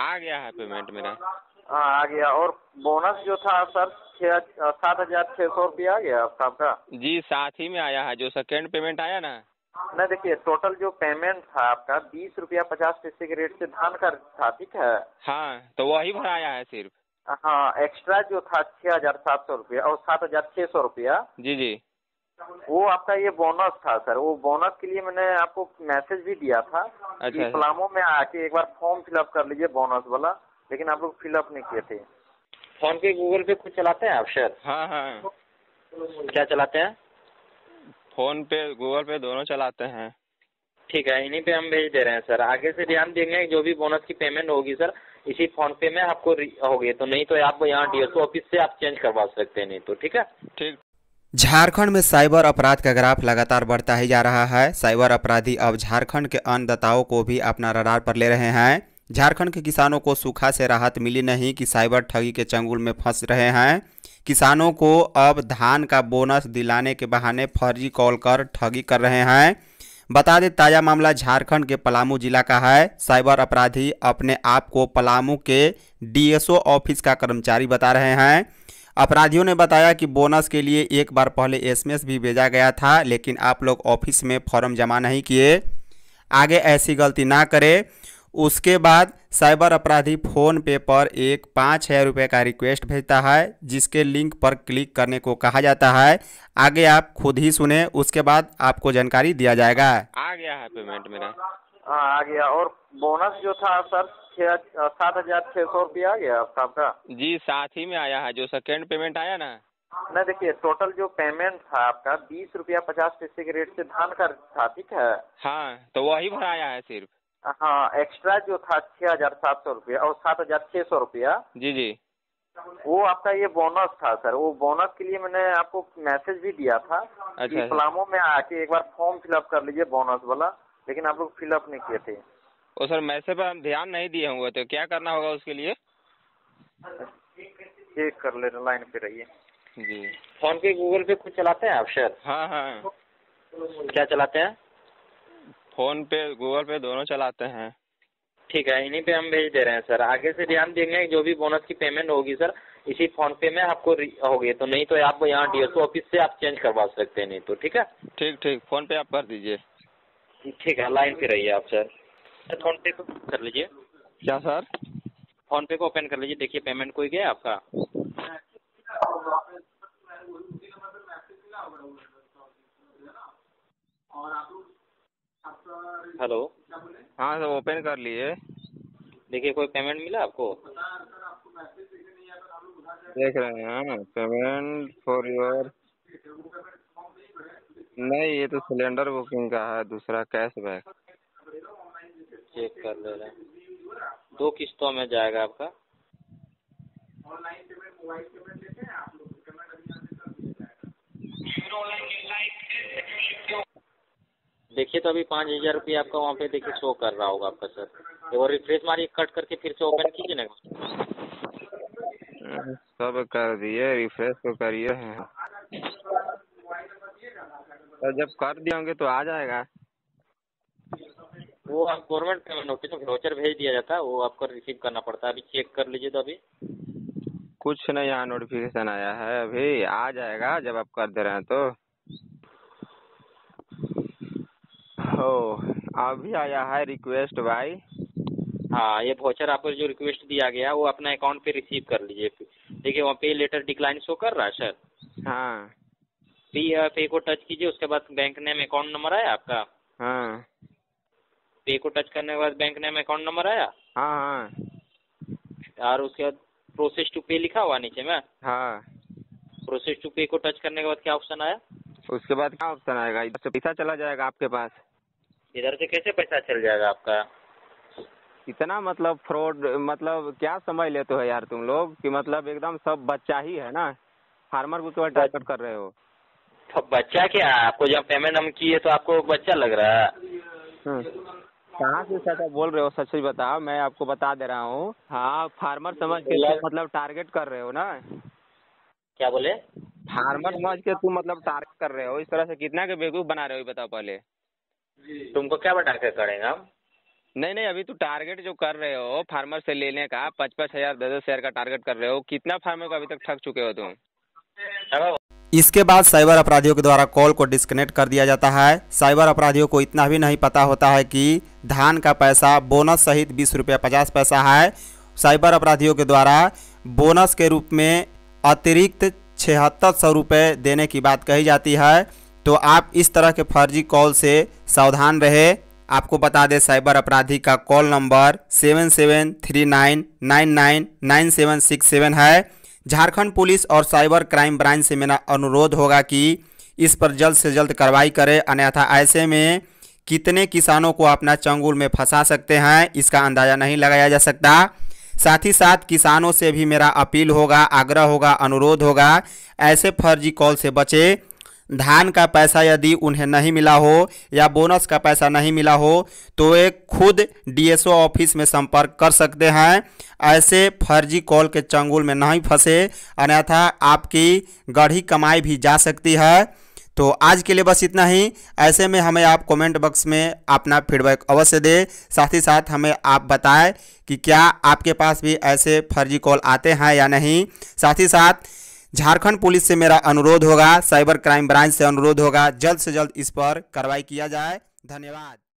आ गया है पेमेंट मेरा। हाँ आ गया। और बोनस जो था सर 7,600 रुपया आ गया आपका। जी साथ ही में आया है, जो सेकेंड पेमेंट आया ना। नहीं देखिए, टोटल जो पेमेंट था आपका 20 रुपया 50 पैसे के रेट से धान का था, ठीक है। हाँ तो वही भराया है सिर्फ। हाँ, एक्स्ट्रा जो था 6,700 रुपया और 7,600 रुपया। जी जी। वो आपका ये बोनस था सर। वो बोनस के लिए मैंने आपको मैसेज भी दिया था कि अच्छा। पलामू में आके एक बार फॉर्म फिलअप कर लीजिए बोनस वाला, लेकिन आप लोग फिलअप नहीं किए थे। फोन पे गूगल पे कुछ चलाते हैं आप सर? हाँ हाँ। क्या चलाते हैं? फोन पे गूगल पे दोनों चलाते हैं। ठीक है, इन्हीं पे हम भेज दे रहे हैं सर। आगे से ध्यान देंगे, जो भी बोनस की पेमेंट होगी सर इसी फोन पे में आपको होगी, तो नहीं तो आप यहाँ डीएसओ ऑफिस से आप चेंज करवा सकते हैं, नहीं तो ठीक है। ठीक। झारखंड में साइबर अपराध का ग्राफ लगातार बढ़ता ही जा रहा है। साइबर अपराधी अब झारखंड के अन्नदाताओं को भी अपना रडार पर ले रहे हैं। झारखंड के किसानों को सूखा से राहत मिली नहीं कि साइबर ठगी के चंगुल में फंस रहे हैं। किसानों को अब धान का बोनस दिलाने के बहाने फर्जी कॉल कर ठगी कर रहे हैं। बता दें, ताज़ा मामला झारखंड के पलामू जिला का है। साइबर अपराधी अपने आप को पलामू के डीएसओ ऑफिस का कर्मचारी बता रहे हैं। अपराधियों ने बताया कि बोनस के लिए एक बार पहले एसएमएस भी भेजा गया था, लेकिन आप लोग ऑफिस में फॉर्म जमा नहीं किए। आगे ऐसी गलती ना करें। उसके बाद साइबर अपराधी फ़ोन पे पर एक 5,000 रुपये का रिक्वेस्ट भेजता है, जिसके लिंक पर क्लिक करने को कहा जाता है। आगे आप खुद ही सुने, उसके बाद आपको जानकारी दिया जाएगा। आ गया है पेमेंट मेरा। हाँ आ गया। और बोनस जो था सर 7,600 रुपया आ गया आपका। जी साथ ही में आया है, जो सेकेंड पेमेंट आया ना। नहीं देखिए, टोटल जो पेमेंट था आपका 20 रुपया 50 पैसे के रेट से धान का था, ठीक है। हाँ तो वही भराया है सिर्फ। हाँ, एक्स्ट्रा जो था 6,700 रुपया और 7,600 रुपया। जी जी। वो आपका ये बोनस था सर। वो बोनस के लिए मैंने आपको मैसेज भी दिया था कि अच्छा। पलामू में आके एक बार फॉर्म फिलअप कर लीजिए बोनस वाला, लेकिन आप लोग फिलअप नहीं किए थे। वो सर मैसेज पर हम ध्यान नहीं दिए होंगे, तो क्या करना होगा उसके लिए? चेक कर लेना, लाइन पे रहिए। जी। फोन पे गूगल पे कुछ चलाते हैं आप सर? हाँ हाँ। क्या चलाते हैं? फोन पे गूगल पे दोनों चलाते हैं। ठीक है, इन्हीं पे हम भेज दे रहे हैं सर। आगे से ध्यान देंगे, जो भी बोनस की पेमेंट होगी सर इसी फोन पे में आपको होगी, तो नहीं तो आप यहाँ डीएसओ ऑफिस से आप चेंज करवा सकते हैं, नहीं तो ठीक है। ठीक ठीक, फोन पे आप कर दीजिए। ठीक है, लाइन पे रहिए आप सर। फोन पे को कर लीजिए। क्या सर? फोन पे को ओपन कर लीजिए, देखिए पेमेंट कोई गया आपका। हेलो। हाँ सर, ओपन कर लिए। देखिए कोई पेमेंट मिला आपको? देख रहे हैं पेमेंट फॉर योर। नहीं, ये तो सिलेंडर बुकिंग का है, दूसरा कैशबैक। चेक कर ले रहे हैं, 2 किस्तों में जाएगा आपका। देखिए तो अभी 5,000 रुपये आपका वहाँ पे देखिए शो कर रहा होगा आपका सर। एक बार रिफ्रेश मारिए, कट करके फिर से ओपन कीजिए ना। सब कर दिए, रिफ्रेश तो करिए हैं। तो जब कर दिए होंगे तो आ जाएगा। वो आप गवर्नमेंट पेमेंट नोटिस वाउचर भेज दिया जाता है, वो आपको रिसीव करना पड़ता है। अभी चेक कर लीजिए तो अभी कुछ नहीं, यहाँ नोटिफिकेशन आया है, अभी आ जाएगा जब आप कर दे रहे हैं तो। हो, अभी आया है रिक्वेस्ट भाई। हाँ, ये वाउचर आपको जो रिक्वेस्ट दिया गया वो अपना अकाउंट पे रिसीव कर लीजिए। देखिए वहाँ पे लेटर डिक्लाइन शो कर रहा है सर। हाँ। पे को टच कीजिए, उसके बाद बैंक नेम अकाउंट नंबर आया आपका। हाँ। पे को टच करने के बाद बैंक नेम अकाउंट नंबर आया। हाँ हाँ। और उसके बाद प्रोसेस टू पे लिखा हुआ नीचे में। हाँ। प्रोसेस टू पे को टच करने के बाद क्या ऑप्शन आया? उसके बाद क्या ऑप्शन आएगा? इधर से पैसा चला जाएगा आपके पास। इधर से कैसे पैसा चल जाएगा आपका? इतना मतलब फ्रॉड, मतलब क्या समझ लेते हो यार तुम लोग कि मतलब एकदम सब बच्चा ही है ना, फार्मर को तो टारगेट कर रहे हो। तो बच्चा क्या है? आपको जब पेमेंट हम किए तो आपको बच्चा लग रहा है? कहाँ से सच बोल रहे हो? सच सच बताओ, मैं आपको बता दे रहा हूँ। हाँ, फार्मर समझ के मतलब टारगेट कर रहे हो ना। क्या बोले? फार्मर समझ के तुम मतलब टारगेट कर रहे हो, इस तरह से कितना के बेवकूफ बना रहे हो बताओ पहले। तुमको क्या बता के करेंगे हम? नहीं नहीं, अभी तो टारगेट जो कर रहे हो फार्मर से लेने का 5,000 10,000 का टारगेट कर रहे हो, कितना फार्मर को अभी तक ठग चुके हो तुम? हेलो। इसके बाद साइबर अपराधियों के द्वारा कॉल को डिस्कनेक्ट कर दिया जाता है। साइबर अपराधियों को इतना भी नहीं पता होता है कि धान का पैसा बोनस सहित 20 रुपया 50 पैसा है। साइबर अपराधियों के द्वारा बोनस के रूप में अतिरिक्त 7600 रुपये देने की बात कही जाती है। तो आप इस तरह के फर्जी कॉल से सावधान रहे। आपको बता दें, साइबर अपराधी का कॉल नंबर 7739999767 है। झारखंड पुलिस और साइबर क्राइम ब्रांच से मेरा अनुरोध होगा कि इस पर जल्द से जल्द कार्रवाई करें, अन्यथा ऐसे में कितने किसानों को अपना चंगुल में फंसा सकते हैं इसका अंदाज़ा नहीं लगाया जा सकता। साथ ही साथ किसानों से भी मेरा अपील होगा, आग्रह होगा, अनुरोध होगा, ऐसे फर्जी कॉल से बचे। धान का पैसा यदि उन्हें नहीं मिला हो या बोनस का पैसा नहीं मिला हो तो वे खुद डीएसओ ऑफिस में संपर्क कर सकते हैं। ऐसे फर्जी कॉल के चंगुल में नहीं फंसे, अन्यथा आपकी गढ़ी कमाई भी जा सकती है। तो आज के लिए बस इतना ही। ऐसे में हमें आप कमेंट बॉक्स में अपना फीडबैक अवश्य दें। साथ ही साथ हमें आप बताएं कि क्या आपके पास भी ऐसे फर्जी कॉल आते हैं या नहीं। साथ ही साथ झारखंड पुलिस से मेरा अनुरोध होगा, साइबर क्राइम ब्रांच से अनुरोध होगा, जल्द से जल्द इस पर कार्रवाई किया जाए। धन्यवाद।